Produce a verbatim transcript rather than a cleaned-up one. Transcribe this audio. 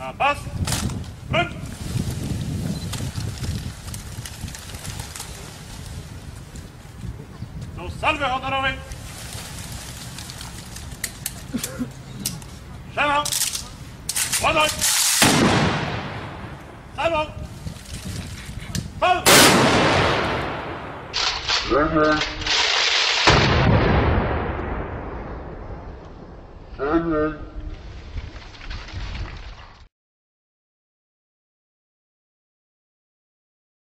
Ah, pass. Rund. So, salve, honorowy. Szymon. Ładuj. Salvo. Pal. Amen.